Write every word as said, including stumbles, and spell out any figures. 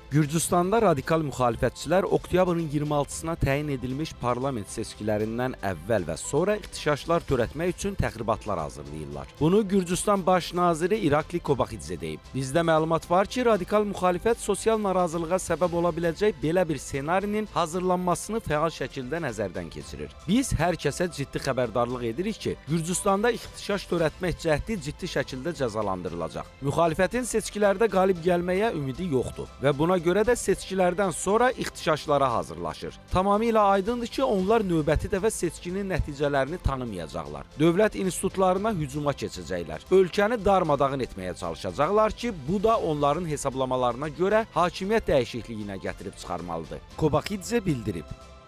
Gürcüstanda radikal müxalifətçilər oktyabrın iyirmi altısına təyin edilmiş parlament seçkilərindən əvvəl və sonra ixtişaşlar törətmək üçün təxribatlar hazırlayırlar. Bunu Gürcüstan baş naziri İrakli Kobaxidze deyib. Bizdə məlumat var ki, radikal müxalifət sosial narazılığa səbəb ola biləcək belə bir senarinin hazırlanmasını fəal şəkildə nəzərdən keçirir. Biz hər kəsə ciddi xəbərdarlıq edirik ki, Gürcüstanda ixtişaş törətmək cəhdi ciddi şəkildə cəzalandırılacaq. Müxalifətin seçkilərdə qalib gəlməyə ümidi yoxdur və buna görə də seçkilərdən sonra ixtişaşlara hazırlaşır. Tamamilə aydındır ki, onlar növbəti dəfə seçkinin nəticələrini tanımayacaqlar. Dövlət institutlarına hücuma keçəcəklər. Ölkəni darmadağın etməyə çalışacaqlar ki, bu da onların hesablamalarına görə hakimiyyət dəyişikliyinə gətirib çıxarmalıdır. Kobaxidze bildirib.